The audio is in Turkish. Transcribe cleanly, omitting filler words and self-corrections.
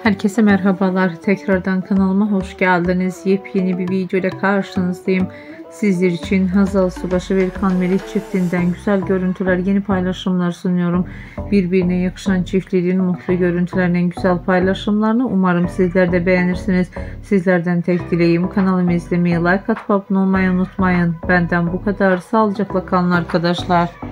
Herkese merhabalar. Tekrardan kanalıma hoş geldiniz. Yepyeni bir video ile karşınızdayım. Sizler için Hazal, Subaşı ve Erkan Meriç çiftinden güzel görüntüler, yeni paylaşımlar sunuyorum. Birbirine yakışan çiftlerin mutlu görüntülerinden güzel paylaşımlarını umarım sizler de beğenirsiniz. Sizlerden tek dileğim kanalımı izlemeyi, like atıp abone olmayı unutmayın. Benden bu kadar. Sağlıcakla kalın arkadaşlar.